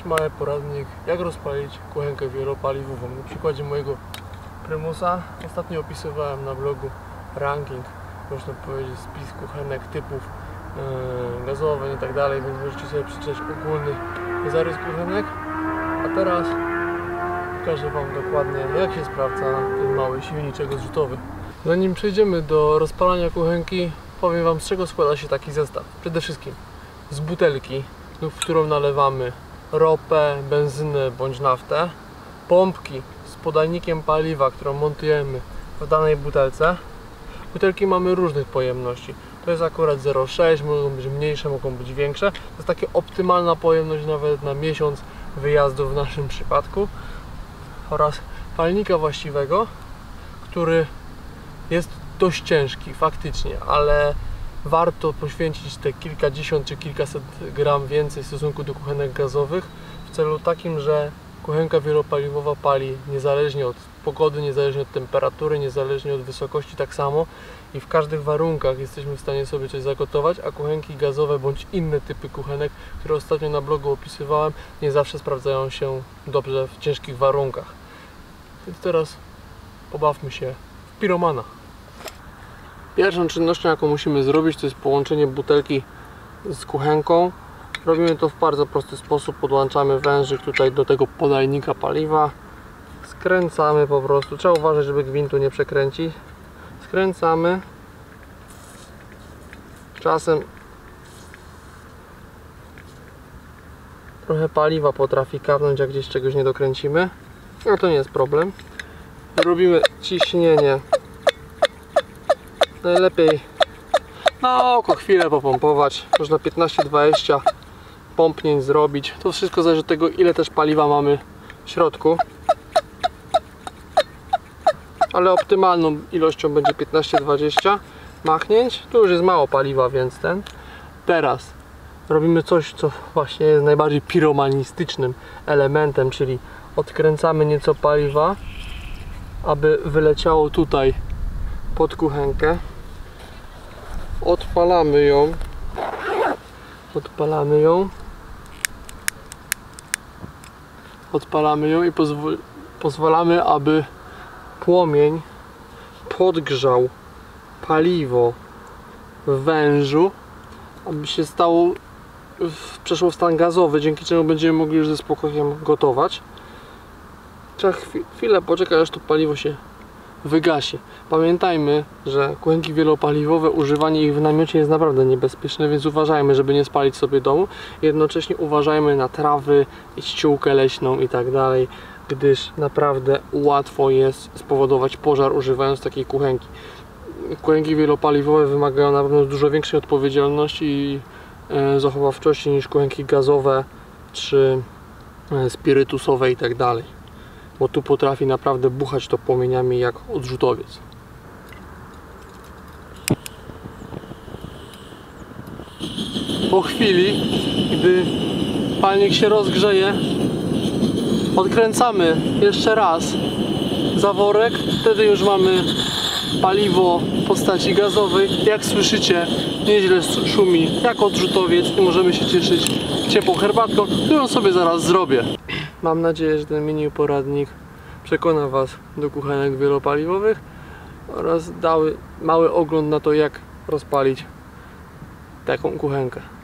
Dziś mały poradnik, jak rozpalić kuchenkę wielopaliwową. Na przykładzie mojego Prymusa ostatnio opisywałem na blogu ranking, można powiedzieć, spis kuchenek typów gazowe i tak dalej, więc możecie sobie przeczytać ogólny zarys kuchenek. A teraz pokażę Wam dokładnie, jak się sprawdza ten mały silniczek odrzutowy. Zanim przejdziemy do rozpalania kuchenki, powiem Wam, z czego składa się taki zestaw. Przede wszystkim z butelki, w którą nalewamy ropę, benzynę bądź naftę, pompki z podajnikiem paliwa, którą montujemy w danej butelce. Butelki mamy różnych pojemności. To jest akurat 0,6, mogą być mniejsze, mogą być większe. To jest taka optymalna pojemność nawet na miesiąc wyjazdu w naszym przypadku. Oraz palnika właściwego, który jest dość ciężki faktycznie, ale warto poświęcić te kilkadziesiąt czy kilkaset gram więcej w stosunku do kuchenek gazowych w celu takim, że kuchenka wielopaliwowa pali niezależnie od pogody, niezależnie od temperatury, niezależnie od wysokości tak samo i w każdych warunkach jesteśmy w stanie sobie coś zagotować, a kuchenki gazowe bądź inne typy kuchenek, które ostatnio na blogu opisywałem, nie zawsze sprawdzają się dobrze w ciężkich warunkach. Więc teraz pobawmy się w piromana. Pierwszą czynnością, jaką musimy zrobić, to jest połączenie butelki z kuchenką. Robimy to w bardzo prosty sposób. Podłączamy wężyk tutaj do tego podajnika paliwa. Skręcamy po prostu. Trzeba uważać, żeby gwintu nie przekręcić. Skręcamy. Czasem trochę paliwa potrafi kapnąć, jak gdzieś czegoś nie dokręcimy. No to nie jest problem. Robimy ciśnienie. Najlepiej na oko chwilę popompować. Można 15-20 pompnięć zrobić. To wszystko zależy od tego, ile też paliwa mamy w środku. Ale optymalną ilością będzie 15-20 machnięć. Tu już jest mało paliwa, więc teraz robimy coś, co właśnie jest najbardziej piromanistycznym elementem, czyli odkręcamy nieco paliwa, aby wyleciało tutaj pod kuchenkę. Odpalamy ją i pozwalamy, aby płomień podgrzał paliwo w wężu, aby się przeszło w stan gazowy, dzięki czemu będziemy mogli już ze spokojem gotować. Trzeba chwilę poczekać, aż to paliwo się wygasi. Pamiętajmy, że kuchenki wielopaliwowe, używanie ich w namiocie jest naprawdę niebezpieczne, więc uważajmy, żeby nie spalić sobie domu. Jednocześnie uważajmy na trawy, ściółkę leśną i tak dalej, gdyż naprawdę łatwo jest spowodować pożar używając takiej kuchenki. Kuchenki wielopaliwowe wymagają na pewno dużo większej odpowiedzialności i zachowawczości niż kuchenki gazowe czy spirytusowe i tak dalej. Bo tu potrafi naprawdę buchać to płomieniami jak odrzutowiec. Po chwili, gdy palnik się rozgrzeje, odkręcamy jeszcze raz zaworek. Wtedy już mamy paliwo w postaci gazowej. Jak słyszycie, nieźle szumi jak odrzutowiec i możemy się cieszyć ciepłą herbatką, którą sobie zaraz zrobię. Mam nadzieję, że ten mini poradnik przekona Was do kuchenek wielopaliwowych oraz dały mały ogląd na to, jak rozpalić taką kuchenkę.